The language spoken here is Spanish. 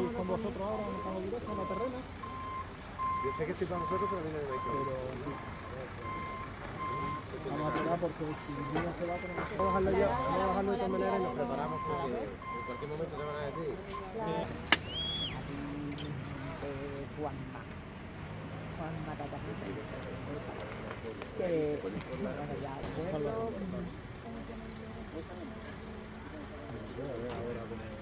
estoy con vosotros ahora, con los directos, en la terrena. Yo sé que estoy para vosotros, pero a mí no me dicho. Vamos a tirar porque si no se va a tener que... Vamos a dejarlo ya, vamos a dejarlo de todas maneras y nos preparamos porque en cualquier momento te van a decir. Juanma. Juanma Catapulta. Bueno, ya, bueno. A ver, a ver.